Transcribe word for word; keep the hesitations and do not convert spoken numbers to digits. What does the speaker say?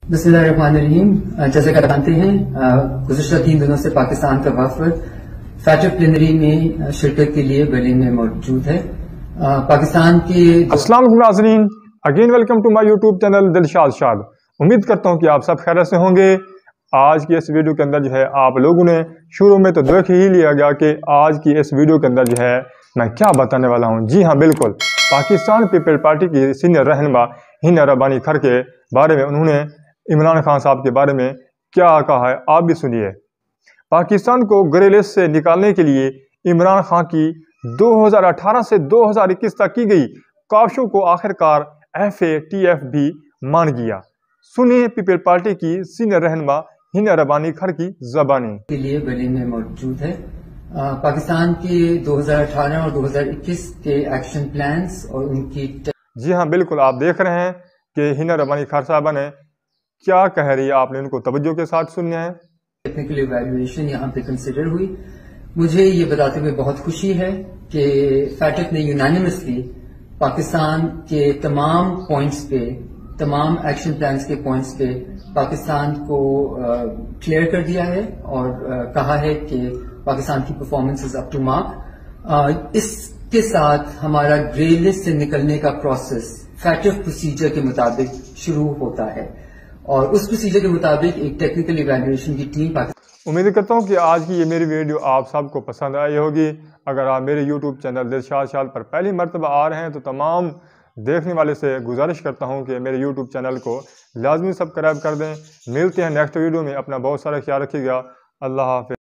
बिस्मिल्लाहिर्रहमानिर्रहीम। जैसे कि आप जानते हैं, गुज़िश्ता तीन दिनों से पाकिस्तान का वफ़द फैटफ प्लेनरी में शिरकत के लिए बर्लिन में मौजूद है। पाकिस्तान के अस्सलाम वालेकुम नाज़रीन, again welcome to my YouTube channel Dilshad Shad. उम्मीद करता हूँ कि आप सब खैरियत से होंगे। आज की इस वीडियो के अंदर जो है आप लोगों ने शुरू में तो देख ही लिया गया कि आज की इस वीडियो के अंदर जो है मैं क्या बताने वाला हूँ। जी हाँ, बिल्कुल, पाकिस्तान पीपल पार्टी की सीनियर रहनुमा हिना रब्बानी खर के बारे में उन्होंने इमरान खान साहब के बारे में क्या कहा है, आप भी सुनिए। पाकिस्तान को ग्रे लिस्ट से निकालने के लिए इमरान खान की दो हज़ार अठारह से दो हज़ार इक्कीस तक की गई काविशों को आखिरकार एफ ए टी एफ भी मान गया। सुनिए पीपल पार्टी की सीनियर रहनुमा हिना रब्बानी खर की ज़बानी। के लिए बर्लिन में मौजूद है। आ, पाकिस्तान के दो हज़ार अठारह और दो हज़ार इक्कीस के एक्शन प्लान्स और उनकी जी हाँ, बिल्कुल, आप देख रहे हैं कि हिना रब्बानी खर साहबा ने क्या कह रही है, आपने उनको तवज्जो के साथ सुनना है। टेक्निकल इवैल्यूएशन यहाँ पे कंसिडर हुई। मुझे ये बताते हुए बहुत खुशी है कि फैटफ ने यूनानिमसली पाकिस्तान के तमाम पॉइंट्स पे, तमाम एक्शन प्लान्स के पॉइंट्स पे पाकिस्तान को क्लियर कर दिया है और आ, कहा है कि पाकिस्तान की performance is up to mark. इसके साथ हमारा ग्रे लिस्ट से निकलने का प्रोसेस फैटफ प्रोसीजर के मुताबिक शुरू होता है और उस प्रोसीजर के मुताबिक एक टेक्निकल इवैल्यूएशन की टीम। उम्मीद करता हूँ कि आज की ये मेरी वीडियो आप सबको पसंद आई होगी। अगर आप मेरे यूट्यूब चैनल दिलशाद शाद पर पहली मरतबा आ रहे हैं तो तमाम देखने वाले से गुजारिश करता हूँ कि मेरे यूट्यूब चैनल को लाजमी सब्सक्राइब कर दें। मिलते हैं नेक्स्ट वीडियो में। अपना बहुत सारा ख्याल रखिएगा। अल्लाह हाफ़िज़।